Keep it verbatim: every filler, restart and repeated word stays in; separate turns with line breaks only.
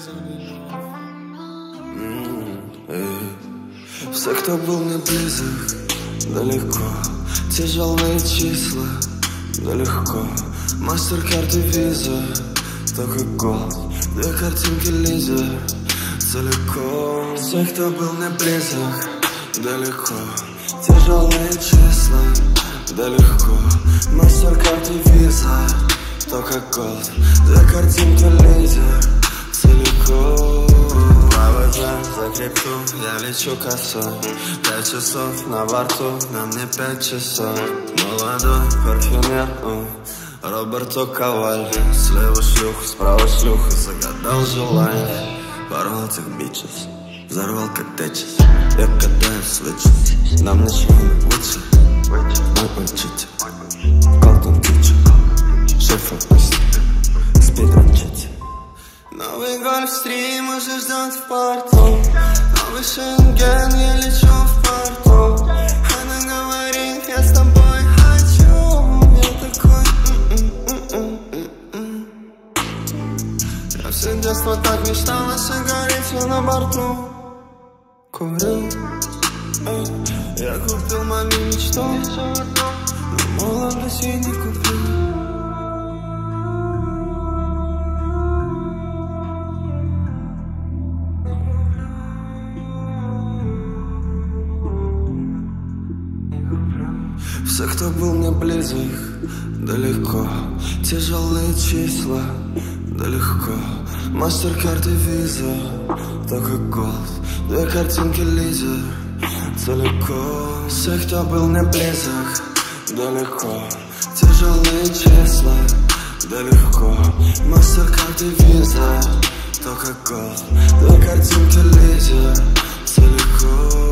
Все, кто был мне близок, далеко. Тяжелые числа, да легко. Мастер-карты, виза, только голд. Две картинки Лиза, целиком. Все, кто был мне близок, далеко. Тяжелые числа, да легко. Мастер-карты, виза, только голд. Две картинки Лиза, целиком. За крипту я лечу косой. Пять часов на борту, на мне пять часов. Молодой парфюмер, Роберто Коваль. Слева шлюха, справа шлюха. Загадал желание, порол этих бичес. Взорвал как течес. Я катаюсь в свече, нам ничего не лучше. Мой учитель, Колтон Кичи. Шеф опусти, спидранчите. Новый гольфстрим уже ждет в порту. Новый Шенген, я лечу в порту. Она говорит, я с тобой хочу. Я такой м-м-м-м-м. Я все детство так мечтал о сигарете на борту. Курил, я купил маме мечту, но молодость я не купил. Все, кто был мне близок, далеко. Тяжелые числа, да легко. Мастер-карты, виза, только голд. Две картинки Лиза, целиком. Все, кто был мне близок, далеко. Тяжелые числа, да легко. Мастер-карты, виза, только голд. Две картинки Лиза, целиком.